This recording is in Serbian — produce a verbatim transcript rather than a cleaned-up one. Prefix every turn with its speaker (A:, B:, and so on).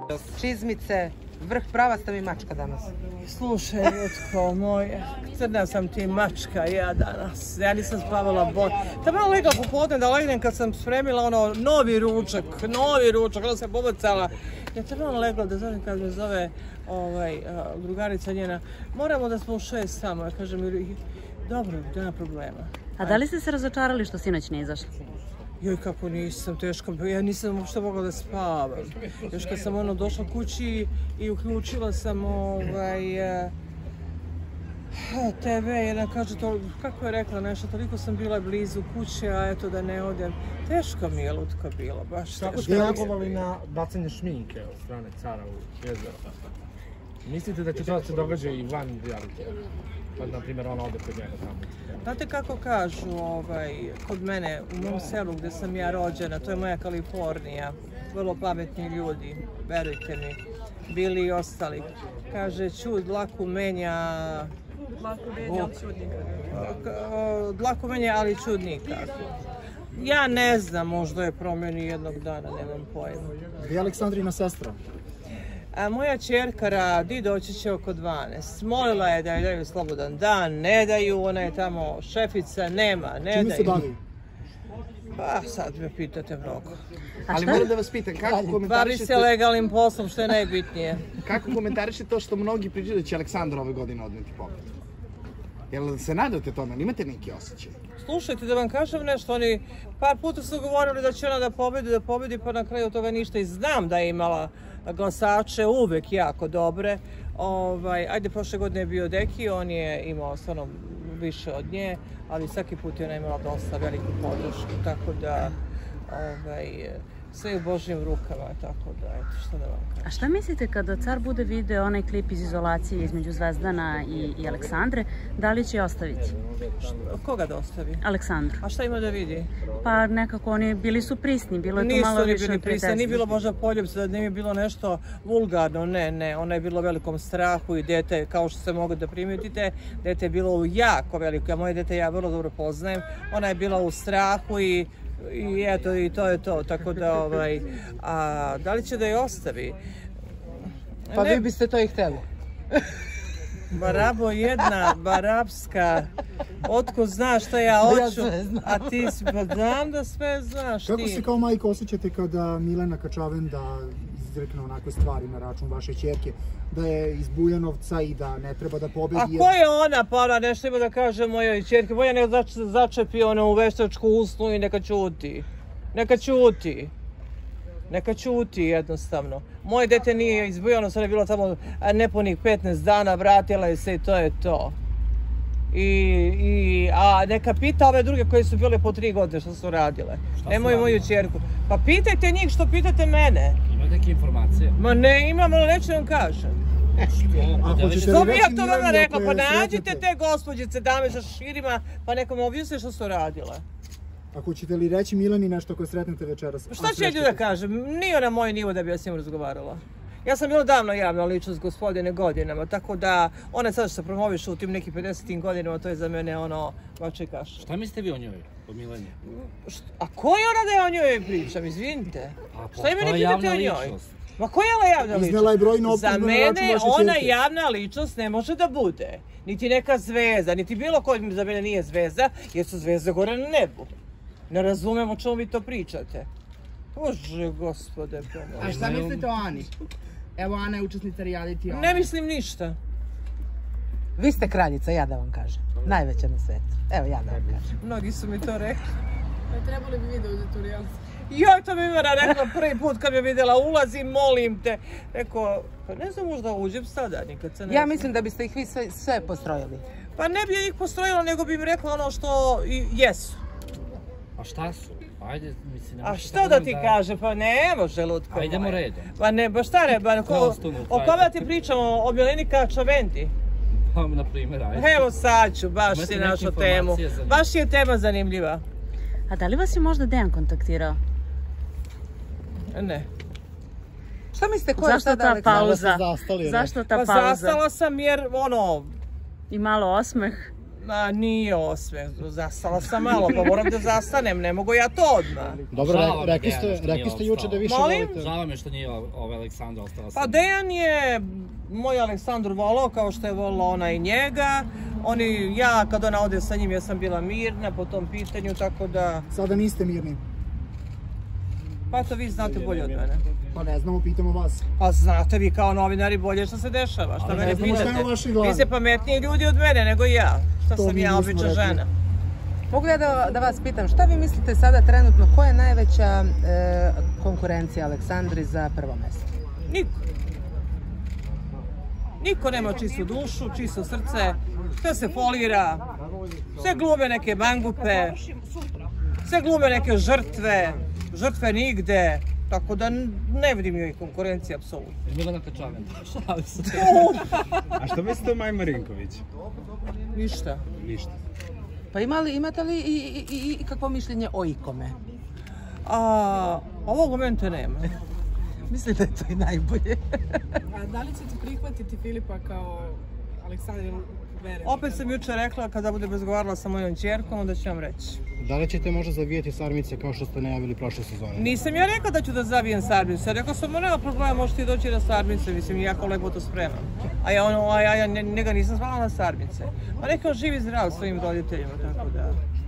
A: Čizmice, vrh pravasta mi mačka danas.
B: Slušaj, ljudko moje, crna sam ti mačka ja danas. Ja nisam spavala bolje. Treba legla popodne da legnem kad sam spremila ono novi ručak, novi ručak, onda sam pobacala. Ja trebala legla da zovem kad me zove ovaj, drugarica njena. Moramo da smo u šest samo, ja kažem, dobro, nema problema.
C: A da li ste se razočarali što sinoć nije izašla?
B: Joj, kako nisam, teško, ja nisam uopšte mogla da spavam. Još kad sam ono došla kući i uključila sam ovaj, te ve, jedna kaže, to, kako je rekla nešto, toliko sam bila blizu kuće, a eto da ne odem. Teško mi je lutka bilo, baš teško.
D: Kako ste reagovali na bacanje šminke od strane cara u jezero? Mislite da će to da se događa i van realitija? Pa, na primjer, ona ode kod njega tamo.
B: Znate kako kažu, ovaj, kod mene, u mom selu gde sam ja rođena, to je moja Kalifornija, vrlo pametni ljudi, verujte mi, bili i ostali. Kaže, čud, dlaku menja... Dlaku menja, ali čudnika. Dlaku menja, ali čudnika. Ja ne znam, možda je promeni jednog dana, nemam pojma.
D: I Aleksandrina sestra?
B: A moja čerka radi, doći će oko dvanaest. Molila je da joj daju slobodan dan, ne daju, ona je tamo šefica, nema, ne daju.
D: Čime se bavi?
B: Pa sad me pitate mnogo.
E: Ali moram da vas pitam, kako komentarišete...
B: Bavi se legalnim poslom, što je najbitnije.
E: Kako komentarišete to što mnogi pričaju da će Aleksandar ove godine odneti pobjedu? Jel se nadate tome, imate neki osjećaj?
B: Slušajte, da vam kažem nešto, oni par puta su govorili da će ona da pobedi, da pobedi, pa na kraju toga ništa. I znam da je imala glasače uvek jako dobre. Ovaj, ajde, prošle godine je bio Deki, on je imao stvarno više od nje, ali svaki put je ona imala dosta veliku podršku, tako da ovaj, sve u Božjim rukama, tako da, eto, što da vam kažem.
C: A šta mislite kada car bude video onaj klip iz izolacije između Zvezdana i, i Aleksandre, da li će je ostaviti?
B: Što, koga da ostavi?
C: Aleksandru.
B: A šta ima da vidi?
C: Pa nekako oni bili su prisni, bilo je to
B: Nisu
C: malo više
B: bili
C: od
B: prisni,
C: prijateljstva.
B: nije bilo možda poljubca, da nije bilo nešto vulgarno, ne, ne, ona je bilo u velikom strahu i dete, kao što se mogu da primijetite, dete je bilo u jako veliko, ja moje dete ja vrlo dobro poznajem, ona je bila u strahu i I eto, i to je to, tako da, ovaj, a da li će da je ostavi?
A: Pa vi biste to i hteli.
B: Barabo jedna, barabska, otko znaš šta ja hoću, a ti si, pa znam da sve znaš ti.
D: Kako se kao majka osjećate kada Milena Kačavenda izrekne onakve stvari na račun vaše ćerke, da je iz Bujanovca i da ne treba da pobedi?
B: A ko je ona, pa ona nešto ima da kaže mojoj ćerke, bolje nek začepi ona u veštačku usnu i neka ćuti. Neka ćuti. Neka ćuti jednostavno. Moje dete nije iz Bujanovca, ona je bilo tamo nepunih petnaest dana, vratila je se i to je to. I, i, a neka pita ove druge koje su bile po tri godine što su radile. Nemoj moju ćerku. Pa pitajte njih što pitate mene.
D: Ima neke informacije?
B: Ma ne imam, ali neću vam kažem. Što bi ja to vama rekla? Pa nađite te gospođice, dame sa širima, pa neka mi objasne što su radile.
D: Ako ćete li reći Mileni nešto koje sretnete večeras?
B: Šta ću ja da kažem? Nije na moj nivo da bi ja s njim razgovarala. Ja sam bila davno javna ličnost gospodine godinama, tako da ona sad što se promoviše u tim nekim pedesetim godinama, to je za mene ono, bače kaša.
F: Šta mislite vi o njoj, o Mileni?
B: A ko je ona da ja o njoj pričam, izvinite? Šta ima ne pitate o njoj? Ma koja je javna ličnost?
D: Iznela je brojno optužbe na račun vaše ćerke.
B: Za mene ona javna ličnost ne može da bude. Niti neka zvezda, niti bilo ko za mene nije zvezda, jer su zvezde gore na nebu. Ne razumem o čemu vi to pričate. Bože, gospode, pomoći.
E: A šta mislite o Ani? Evo, Ana je učesnica reality.
B: Ne mislim ništa.
A: Vi ste kraljica, ja da vam kažem. Najveća na svetu. Evo, ja da vam kažem.
B: Mnogi su mi to rekli.
G: Pa trebali bi video uzeti u reality.
B: Joj, to mi Ivana rekla prvi put kad me vidjela, ulazim, molim te. Rekao, pa ne znam, možda uđem sada, nikad se ne
A: Ja mislim da biste ih vi sve, sve postrojili.
B: Pa ne bi ih postrojila, nego bi im rekla ono što jesu.
F: A šta su? Ajde, mislim...
B: A što da ti kaže? Pa ne može, lutko moje.
F: Ajdemo redom.
B: Pa ne, ba šta ne, ba o kome ti pričamo? O Mileni Kačavendi?
F: Pa, na primjer, ajde.
B: Evo sad ću, baš si našu temu. Baš je tema zanimljiva.
C: A da li vas je možda Dejan kontaktirao?
B: Ne.
A: Šta mislite, ko je
C: Zašto ta pauza? Zašto ta
B: pauza? Pa zastala sam jer, ono...
C: I malo osmeh.
B: Ma nije osmeh, zastala sam malo, pa moram da zastanem, ne mogu ja to odmah.
H: Dobro,
F: Žao mi je,
H: rekli ste,
F: Dejan, što
H: rekli
F: nije
H: ste juče da više
B: Molim?
H: volite.
F: Žao mi je što nije ova Aleksandra ostala sa
B: Pa Dejan je moj Aleksandru volao kao što je volila ona i njega. Oni, ja kad ona ode sa njim, ja sam bila mirna po tom pitanju, tako da...
H: Sada niste mirni.
B: Pa to vi znate bolje od mene.
H: Pa ne znamo, pitamo vas.
B: Pa znate vi kao novinari bolje što se dešava, šta
H: Ali
B: mene
H: ne znamo šta je u
B: pitate.
H: vašoj glavi.
B: Vi ste pametniji ljudi od mene nego ja. Šta
H: To
B: sam
H: mi
B: ja,
H: nismo
B: obična
H: rekli.
B: žena.
A: Mogu ja da, da vas pitam, šta vi mislite sada trenutno, ko je najveća e, konkurencija Aleksandri za prvo mesto?
B: Niko. Niko nema čistu dušu, čisto srce, sve se folira, sve glume neke mangupe, sve glume neke žrtve, žrtve nigde, tako da ne vidim joj konkurencije, apsolutno.
F: Milana Kačanin. Šalim se.
I: A što mislite o Maji Marinković?
B: Ništa.
I: Ništa.
A: Pa imali, imate li i, i, i, i kakvo mišljenje o ikome?
B: A ovog momenta nema.
A: Mislim da je to i najbolje.
G: A da li ćete prihvatiti Filipa kao Aleksandru Vere?
B: Opet sam jučer rekla kada budem razgovarala sa mojom ćerkom, onda ću vam reći.
H: Da li ćete možda zavijeti sarmice kao što ste najavili prošle sezone?
B: Nisam ja rekla da ću da zavijem sarmice, rekla sam, nema problema, možeš ti doći na sarmice, mislim, i jako lepo to spremam. A ja, ono, a ja, ja njega nisam zvala na sarmice. A neka on živi zdrav svojim roditeljima, tako da...